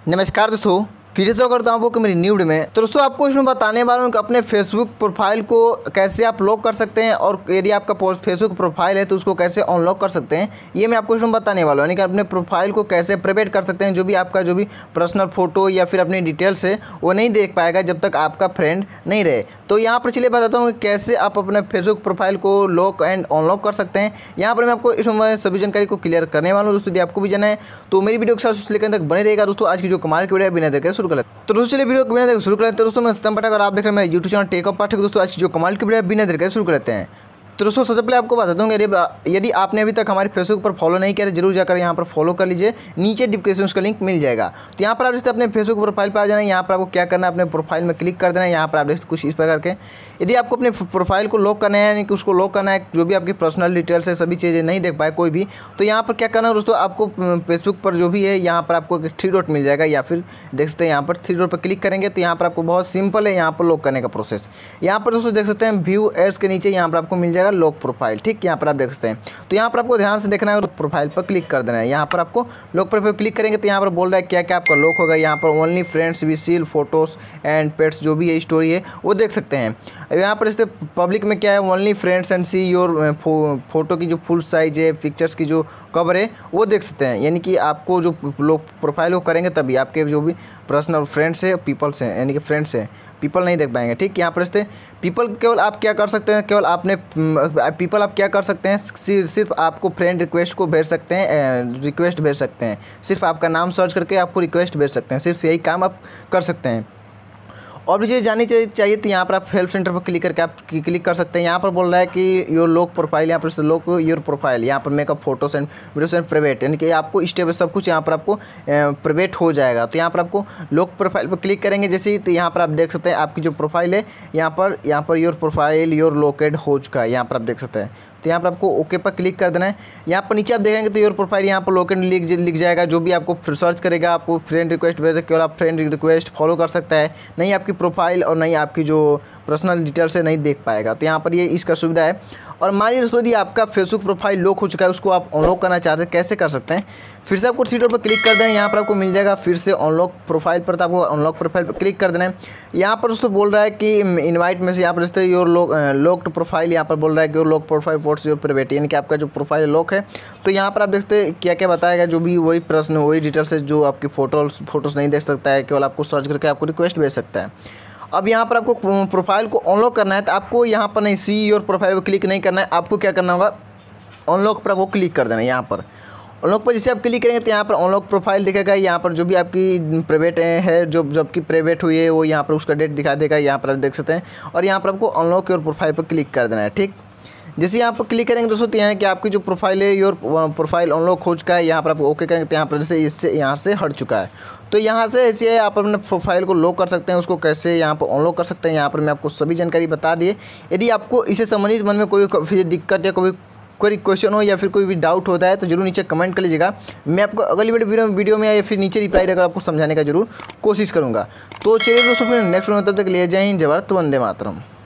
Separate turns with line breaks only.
नमस्कार दोस्तों, फिर से करता हूँ आपको मेरी न्यू वीडियो में। तो दोस्तों आपको इसमें बताने वाला हूँ कि अपने फेसबुक प्रोफाइल को कैसे आप लॉक कर सकते हैं और यदि आपका फेसबुक प्रोफाइल है तो उसको कैसे अनलॉक कर सकते हैं, ये मैं आपको इसमें बताने वाला हूँ। यानी कि अपने प्रोफाइल को कैसे प्राइवेट कर सकते हैं। जो भी पर्सनल फोटो या फिर अपनी डिटेल्स है वो नहीं देख पाएगा जब तक आपका फ्रेंड नहीं रहे। तो यहाँ पर चलिए बताता हूँ कि कैसे आप अपने फेसबुक प्रोफाइल को लॉक एंड अनलॉक कर सकते हैं। यहाँ पर मैं आपको इसमें सभी जानकारी को क्लियर करने वाला हूँ। दोस्तों यदि आपको भी जाना है तो मेरी वीडियो के साथ लेकर तक बने रहेगा। दोस्तों आज की जो कमाल की वीडियो बिना देकर शुरू कर लेते हैं। तो दोस्तों वीडियो को बिना देकर शुरू करते हैं। दोस्तों मैं सत्यम पाठक और आप देख रहे हैं मेरे यूट्यूब चैनल टेकअप पाठक। दोस्तों आज की जो कमाल की वीडियो बिना देकर शुरू करते हैं। तो दोस्तों सबसे पहले आपको बता दूँ, यदि आपने अभी तक हमारे फेसबुक पर फॉलो नहीं किया तो जरूर जाकर यहाँ पर फॉलो कर लीजिए। नीचे डिस्क्रिप्शन उसका लिंक मिल जाएगा। तो यहाँ पर आप जैसे अपने फेसबुक प्रोफाइल पर आ जाना है। यहाँ पर आपको क्या करना है, अपने प्रोफाइल में क्लिक कर देना है। यहाँ पर आप देख कुछ इस प्रकार के, यदि आपको अपने प्रोफाइल को लॉक करना है, यानी कि उसको लॉक करना है, जो भी आपकी पर्सनल डिटेल्स है सभी चीज़ें नहीं देख पाए कोई भी, तो यहाँ पर क्या करना है दोस्तों, आपको फेसबुक पर जो भी है यहाँ पर आपको एक 3 डॉट मिल जाएगा, या फिर देख सकते हैं यहाँ पर 3 डॉट पर क्लिक करेंगे तो यहाँ पर आपको बहुत सिंपल है यहाँ पर लॉक करने का प्रोसेस। यहाँ पर दोस्तों देख सकते हैं व्यू एस के नीचे यहाँ पर आपको मिल जाएगा लॉक प्रोफाइल। ठीक, यहाँ पर आप देख सकते हैं। तो यहाँ पर आपको ध्यान से देखना है, प्रोफाइल पर क्लिक कर देना है। यहाँ पर आपको लॉक प्रोफाइल क्लिक करेंगे तो यहाँ पर बोल रहा है क्या क्या आपका लॉक होगा। यहाँ पर only friends visible photos and pets जो भी है स्टोरी है वो देख सकते हैं। यहाँ पर इससे पब्लिक में क्या है, only friends and see your photo की जो फुल साइज है, पिक्चर्स की जो कवर है वो देख सकते हैं। यानी कि आपको जो लोग प्रोफाइल को करेंगे तभी आपके जो भी पर्सनल फ्रेंड्स है, पीपल्स हैं, यानी कि फ्रेंड्स हैं, पीपल नहीं देख पाएंगे। ठीक, यहाँ पर इससे पीपल केवल आप क्या कर सकते हैं, केवल आपने पीपल आप क्या कर सकते हैं, सिर्फ आपको फ्रेंड रिक्वेस्ट को भेज सकते हैं, रिक्वेस्ट भेज सकते हैं। सिर्फ आपका नाम सर्च करके आपको रिक्वेस्ट भेज सकते हैं। सिर्फ यही काम आप कर सकते हैं। और भी चीज़ जाननी चाहिए तो यहाँ पर आप हेल्प सेंटर पर क्लिक करके आप क्लिक कर सकते हैं। यहाँ पर बोल रहा है कि योर लॉक प्रोफाइल, यहाँ पर लॉक योर प्रोफाइल, यहाँ पर makeup photos and videos and private, यानी कि आपको स्टेप सब कुछ यहाँ पर आपको प्राइवेट हो जाएगा। तो यहाँ पर आपको लॉक प्रोफाइल पर क्लिक करेंगे जैसे ही, तो यहाँ पर आप देख सकते हैं आपकी जो प्रोफाइल है यहाँ per your profile your locked हो चुका है। यहाँ पर आप देख सकते हैं। तो यहाँ पर आपको ओके पर क्लिक कर देना है। यहाँ पर नीचे आप देखेंगे तो योर प्रोफाइल यहाँ पर लोकेड लिख जाएगा। जो भी आपको सर्च करेगा, आपको फ्रेंड रिक्वेस्ट भेजे, केवल आप फ्रेंड रिक्वेस्ट फॉलो कर सकता है, नहीं आपकी प्रोफाइल और नहीं आपकी जो पर्सनल डिटेल्स है नहीं देख पाएगा। तो यहाँ पर ये इसका सुविधा है। और मानिए दोस्तों यदि आपका फेसबुक प्रोफाइल लॉक हो चुका है, उसको आप अनलॉक करना चाहते हैं, कैसे कर सकते हैं। फिर से आपको 3 डॉट पर क्लिक कर देना है। यहाँ पर आपको मिल जाएगा फिर से अनलॉक प्रोफाइल पर, तो आपको अनलॉक प्रोफाइल पर क्लिक कर देना है। यहाँ पर दोस्तों बोल रहा है कि इनवाइट में से यहाँ पर दोस्तों योर लॉक्ड प्रोफाइल, यहाँ पर बोल रहा है कि your lock profile ports your private, यानी कि आपका जो प्रोफाइल लॉक है। तो यहाँ पर आप देखते हैं क्या क्या बताएगा, जो भी वही प्रश्न वही डिटेल्स है, जो आपकी फोटोज़ नहीं देख सकता है, केवल आपको सर्च करके आपको रिक्वेस्ट भेज सकता है। अब यहाँ पर आपको प्रोफाइल को अनलॉक करना है तो आपको यहाँ पर नहीं सी योर प्रोफाइल पर क्लिक नहीं करना है। आपको क्या करना होगा, अनलॉक पर आपको क्लिक कर देना है। यहाँ पर अनलॉक पर जैसे आप क्लिक करेंगे तो यहाँ पर अनलॉक प्रोफाइल दिखेगा। यहाँ पर जो भी आपकी प्राइवेट है, जो जबकि प्राइवेट हुई है वो यहाँ पर उसका डेट दिखा देगा। यहाँ पर आप देख सकते हैं। और यहाँ पर आपको अनलॉक योर प्रोफाइल पर क्लिक कर देना है। ठीक, जैसे यहाँ पर क्लिक करेंगे दोस्तों तो यहाँ कि आपकी जो प्रोफाइल है योर प्रोफाइल अनलॉक हो चुका है। यहाँ पर आप ओके करेंगे तो यहाँ पर जैसे इससे यहाँ से हट चुका है। तो यहाँ से ऐसे आप अपने प्रोफाइल को लॉक कर सकते हैं, उसको कैसे यहाँ पर अनलॉक कर सकते हैं। यहाँ पर मैं आपको सभी जानकारी बता दिए। यदि आपको इसे संबंधित मन में कोई दिक्कत या कोई क्वेश्चन हो या फिर कोई भी डाउट होता है तो जरूर नीचे कमेंट कर लीजिएगा। मैं आपको अगली वीडियो में या फिर नीचे रिप्लाई देकर आपको समझाने का जरूर कोशिश करूँगा। तो चलिए दोस्तों फिर नेक्स्ट वीडियो में, तब तक ले जय हिंद, जय भारत, वंदे मातरम।